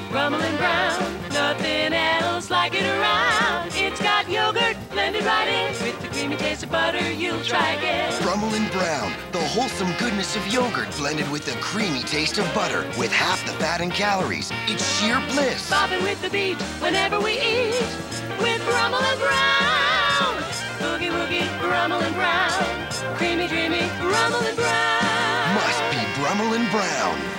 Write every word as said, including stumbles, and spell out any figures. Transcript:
Brummel and Brown, nothing else like it around. It's got yogurt blended right in with the creamy taste of butter. You'll try again. Brummel and Brown, the wholesome goodness of yogurt blended with the creamy taste of butter with half the fat and calories. It's sheer bliss. Bobbing with the beat whenever we eat with Brummel and Brown. Boogie woogie, Brummel and Brown. Creamy, dreamy, Brummel and Brown. Must be Brummel and Brown.